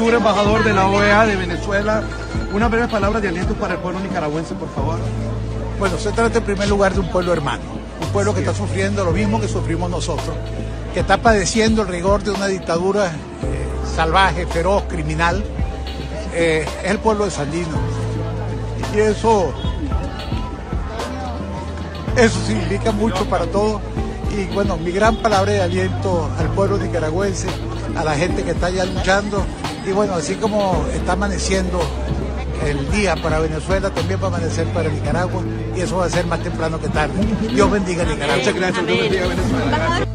futuro embajador de la OEA de Venezuela, unas breves palabras de aliento para el pueblo nicaragüense, por favor. Bueno, se trata en primer lugar de un pueblo hermano, un pueblo que está sufriendo lo mismo que sufrimos nosotros, que está padeciendo el rigor de una dictadura salvaje, feroz, criminal. Es el pueblo de Sandino. Y eso significa mucho para todos. Y bueno, mi gran palabra de aliento al pueblo nicaragüense, a la gente que está allá luchando. Y bueno, así como está amaneciendo el día para Venezuela, también va a amanecer para Nicaragua. Y eso va a ser más temprano que tarde. Dios bendiga a Nicaragua. Muchas gracias. Dios bendiga a Venezuela.